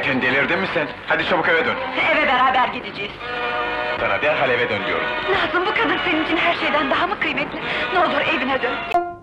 Ayten, delirdin mi sen? Hadi çabuk eve dön. Eve beraber gideceğiz. Sana derhal eve dön diyorum. Nazım, bu kadın senin için her şeyden daha mı kıymetli? Ne olur evine dön.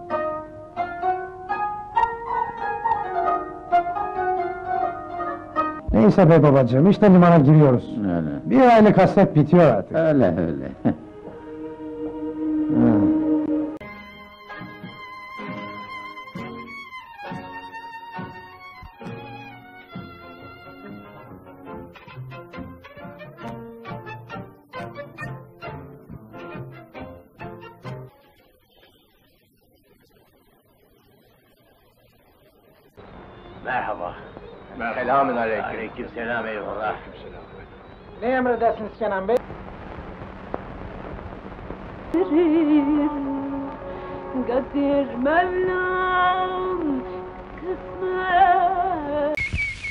Neyse be babacığım, işte limana giriyoruz. Öyle. Bir aylık hasret bitiyor artık. Öyle. Merhaba. Selamünaleyküm. Aleykümselam, eyvallah. Ne emredersiniz Kenan Bey? Kadir Mevlam kısmet.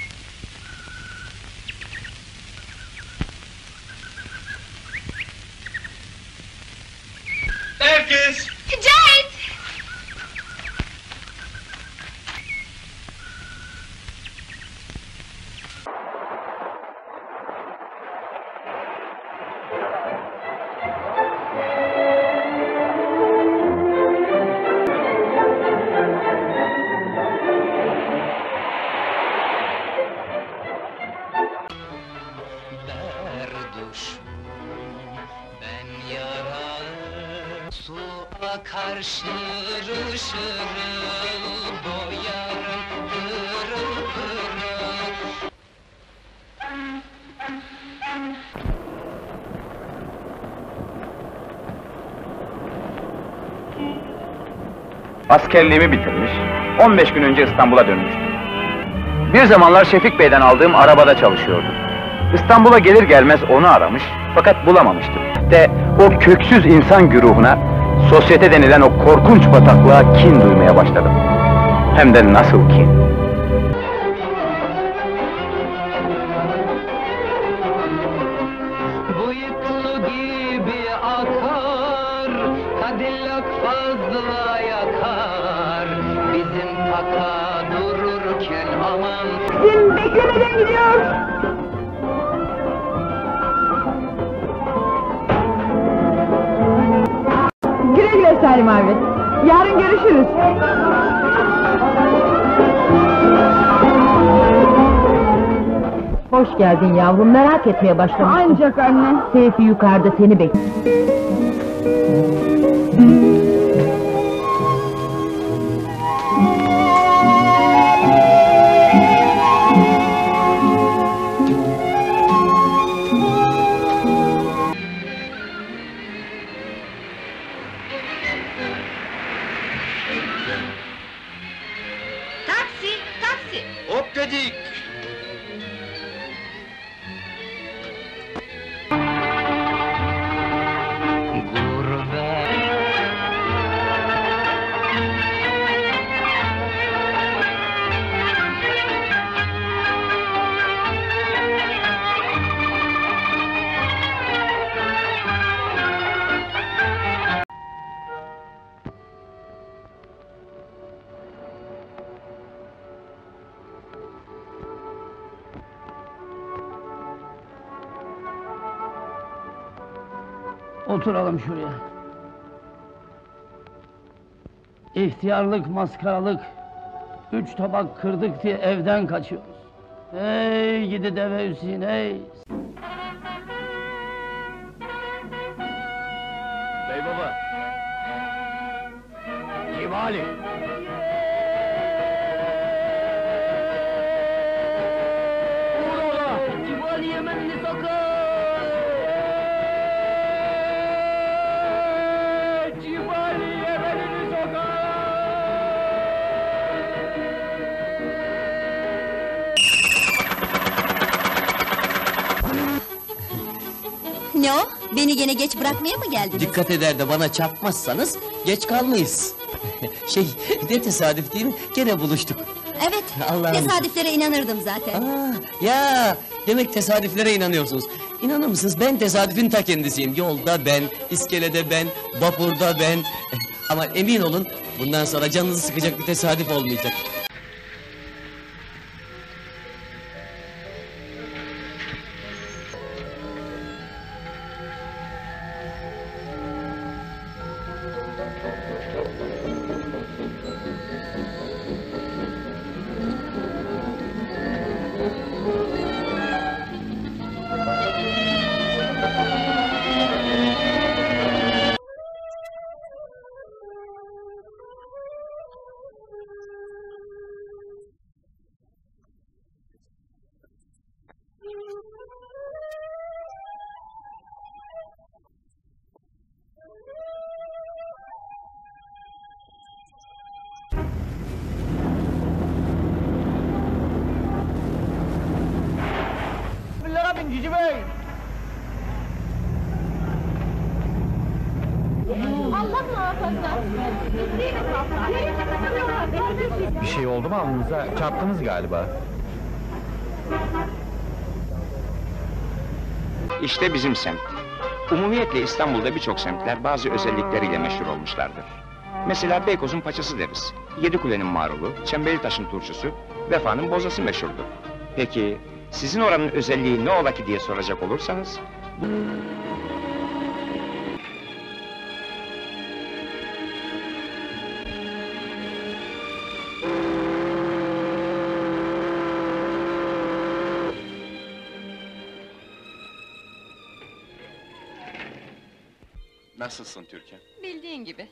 Herkes! Cahit! Berduş, ben yaralı, su akar şırıl şırıl, boyarım pırıl pırıl. Askerliğimi bitirmiş, 15 gün önce İstanbul'a dönmüştüm. Bir zamanlar Şefik Bey'den aldığım arabada çalışıyordum. İstanbul'a gelir gelmez onu aramış, fakat bulamamıştım. De o köksüz insan güruhuna, sosyete denilen o korkunç bataklığa kin duymaya başladım. Hem de nasıl kin? Bıyıklı gibi akar, Cadillac fazla yakar. Bizim taka dururken aman. Beklemeden gidiyor! Güle güle Salim abi. Yarın görüşürüz. Hoş geldin yavrum, merak etmeye başlamıştım. Ancak anne. Seyfi yukarıda seni bekliyor. Taksi! Hop dedik! Gurbet. Oturalım şuraya. İhtiyarlık, maskaralık, 3 tabak kırdık diye evden kaçıyoruz. Hey gidi deve Hüseyin, hey! Bey baba! Civali! Civali Yemenli sakın! Civali Yemenli sakın! Ne o? Beni gene geç bırakmaya mı geldiniz? Dikkat eder de bana çarpmazsanız geç kalmayız. Ne tesadüf değil mi? Gene buluştuk. Evet, Allah'ım. tesadüflere inanırdım zaten. Ya demek tesadüflere inanıyorsunuz. İnanır mısınız, ben tesadüfün ta kendisiyim. Yolda ben, iskelede ben, vapurda ben. Ama emin olun, bundan sonra canınızı sıkacak bir tesadüf olmayacak. Aman Cici Bey! Allah muhafaza! Bir şey oldu mu alnınıza? Çarptınız galiba. İşte bizim semt. Umumiyetle İstanbul'da birçok semtler bazı özellikleriyle meşhur olmuşlardır. Mesela Beykoz'un paçası deriz. Yedikule'nin marulu, Çemberlitaş'ın turşusu, Vefa'nın bozası meşhurdur. Peki, sizin oranın özelliği ne ola ki diye soracak olursanız... Nasılsın Türkan? Bildiğin gibi.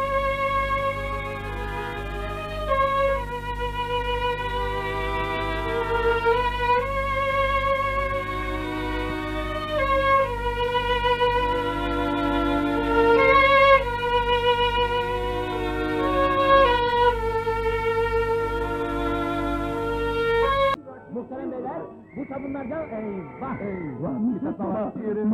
Muhterem beyler, bu sabunlarca eyvah eyvah! Dikkat baba!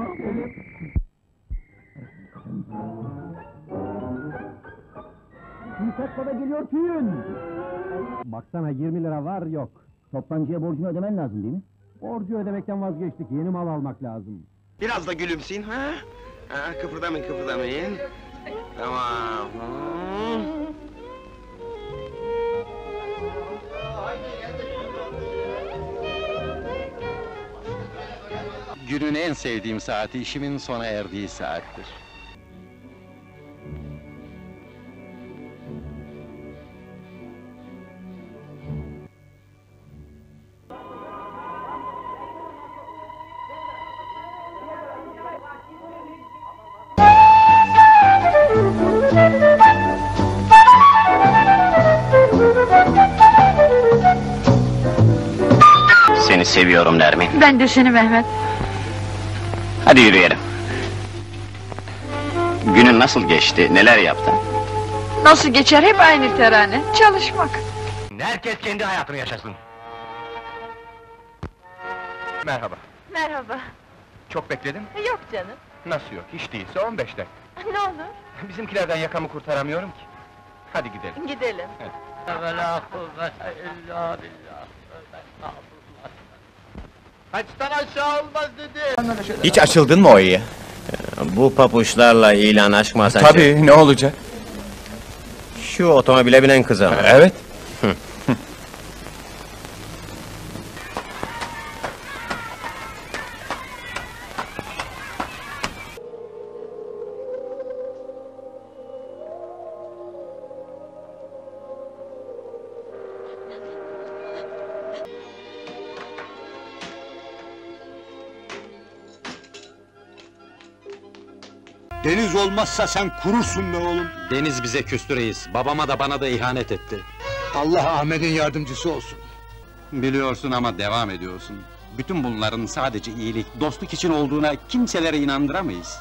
Dikkat baba geliyor tüyün! Baksana 20 lira var yok. Toptancıya borcunu ödemen lazım değil mi? Borcu ödemekten vazgeçtik, yeni mal almak lazım. Biraz da gülümseyin ha? Ha, kıpırdamayın, kıpırdamayın. Tamam. Günün en sevdiğim saati, işimin sona erdiği saattir. Seni seviyorum Nermin. Ben de seni Mehmet. Hadi yürüyelim. Günün nasıl geçti, neler yaptın? Nasıl geçer hep aynı terane. Çalışmak. Herkes kendi hayatını yaşasın. Merhaba. Merhaba. Çok bekledim. Yok canım. Nasıl yok? Hiç değilse 15 dakika. Ne olur? Bizimkilerden yakamı kurtaramıyorum ki. Hadi gidelim. Gidelim. Ve la kuvvete illa billah. Estağfurullah. Kaçtan aşağı olmaz dedi! Hiç açıldın mı o iyi? Bu papuçlarla ilan aşkmasan... Tabii, ne olacak? Şu otomobile binen kıza mı? Evet. Deniz olmazsa sen kurursun be oğlum. Deniz bize küstü reis, babama da bana da ihanet etti. Allah Ahmet'in yardımcısı olsun. Biliyorsun ama devam ediyorsun. Bütün bunların sadece iyilik, dostluk için olduğuna kimselere inandıramayız.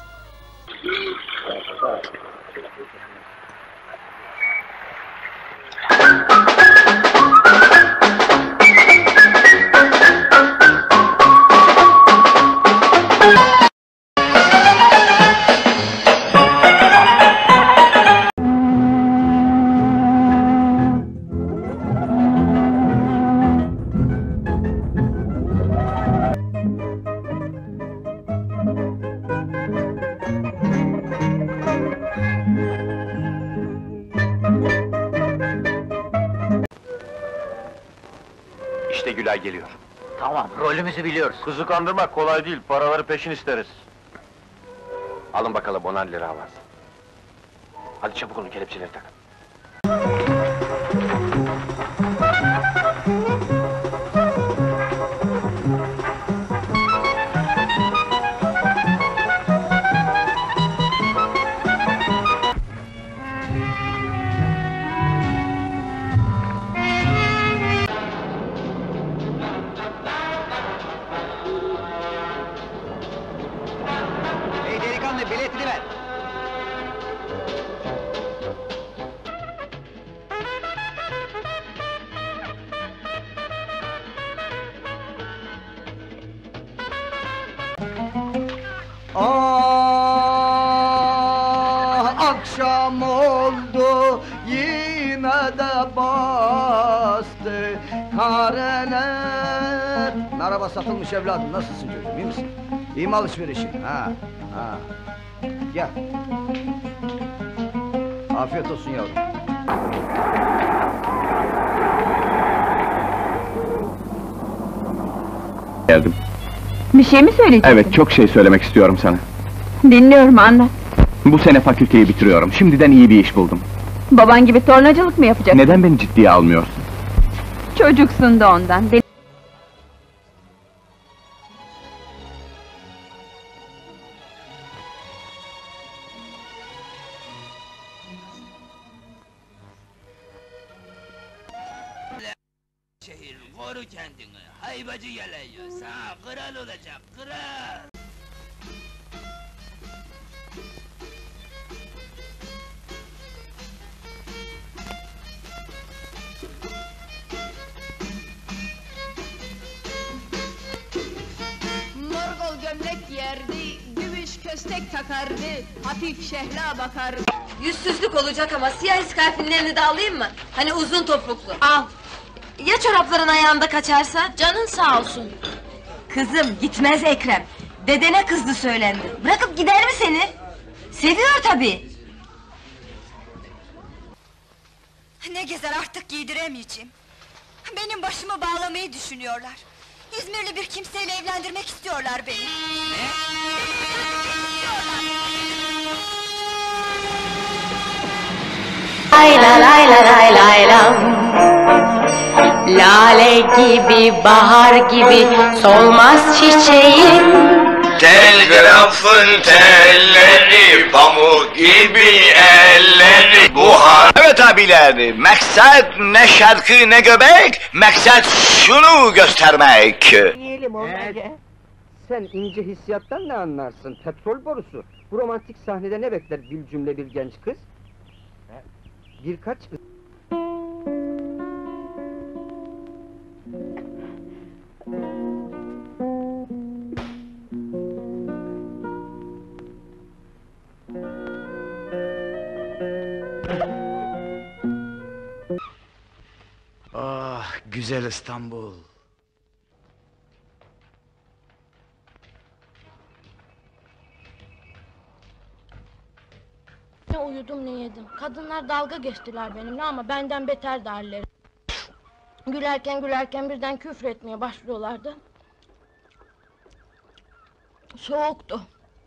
İşte Gülay geliyor. Tamam, rolümüzü biliyoruz. Kızı kandırmak kolay değil, paraları peşin isteriz. Alın bakalım 10'ar lira avans. Hadi çabuk olun, kelepçeleri takın. Hey delikanlı, biletini ver. çareler. Merhaba satılmış evladım, nasılsın çocuğum, iyi misin? İyi mi alışverişin? Ha. Gel. Afiyet olsun yavrum. Geldim. Bir şey mi söyleyeceksin? Evet, çok şey söylemek istiyorum sana. Dinliyorum, anlat. Bu sene fakülteyi bitiriyorum. Şimdiden iyi bir iş buldum. Baban gibi tornacılık mı yapacaksın? Neden beni ciddiye almıyorsun? Çocuksun da ondan. Şehir, koru kendini. Haybacı geliyor. Sana kral olacak, kral. Morgol gömlek giyerdi, gümüş köstek takardı, hafif şehla bakardı. Yüzsüzlük olacak ama siyah iskarpinlerini de alayım mı? Hani uzun topuklu. Al. Ya çorapların ayağında kaçarsa? Canın sağ olsun. Kızım gitmez Ekrem. Dedene kızdı söylendi. Bırakıp gider mi seni? Seviyor tabii. Ne gezer artık giydiremeyeceğim. Benim başımı bağlamayı düşünüyorlar. İzmirli bir kimseyle evlendirmek istiyorlar beni. Lay la lay la lay lay lam. Lale gibi, bahar gibi solmaz çiçeğim. Telgrafın telleri, pamuk gibi elleri, buhar... Evet abiler, maksat ne şarkı ne göbek, maksat şunu göstermek. Yiyelim onları. Sen ince hissiyattan ne anlarsın? Petrol borusu. Bu romantik sahnede ne bekler bir cümle bir genç kız? Birkaç kız. Ah, güzel İstanbul. Ne uyudum ne yedim. Kadınlar dalga geçtiler benimle ama benden beter derler. Gülerken birden küfretmeye başlıyorlardı. Soğuktu.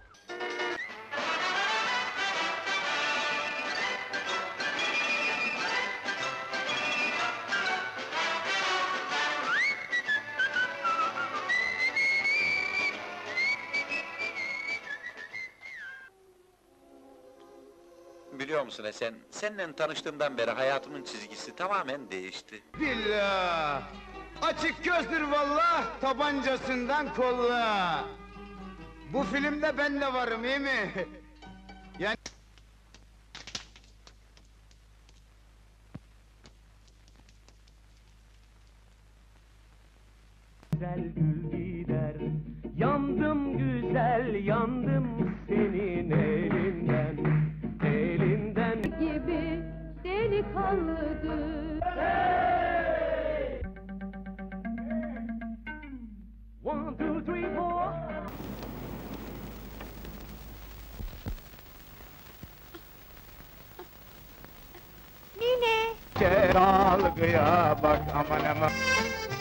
Biliyor musun Esen, seninle tanıştığımdan beri hayatımın çizgisi tamamen değişti. Billah! Açık gözdür vallah, tabancasından kolla! Bu filmde ben de varım, iyi mi? Yani... Güzel gül gider, yandım güzel, yandım senin elinden, elinden Gibi delikanlıdır. Hey! 1, 2, 3, 4 Nine. Dalgaya bak aman aman!